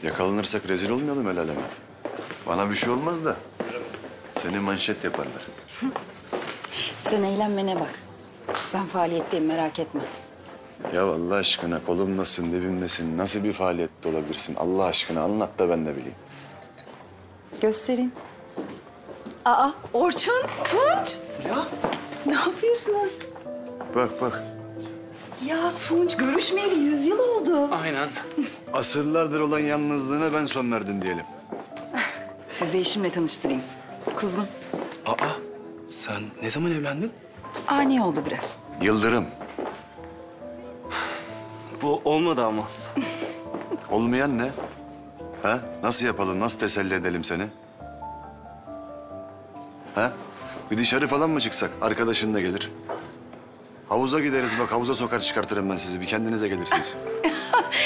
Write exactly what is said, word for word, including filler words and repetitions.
Yakalanırsak rezil olmayalım el aleme. Bana bir şey olmaz da seni manşet yaparlar. Sen eğlenmene bak. Ben faaliyetteyim, merak etme. Ya Allah aşkına kolumdasın, dibimdesin. Nasıl bir faaliyette olabilirsin? Allah aşkına anlat da ben de bileyim. Göstereyim. Aa, Orçun, Tunç. Ya. Ne yapıyorsunuz? Bak bak. Ya Tunç, görüşmeyeli yüz yıl oldu. Aynen. Asırlardır olan yalnızlığına ben son verdim diyelim. Sizi eşimle tanıştırayım. Kuzgun. Aa, sen ne zaman evlendin? Ani oldu biraz. Yıldırım. Bu olmadı ama. Olmayan ne? Ha? Nasıl yapalım? Nasıl teselli edelim seni? Ha? Bir dışarı falan mı çıksak? Arkadaşın da gelir. Havuza gideriz bak, havuza sokar çıkartırım ben sizi. Bir kendinize gelirsiniz.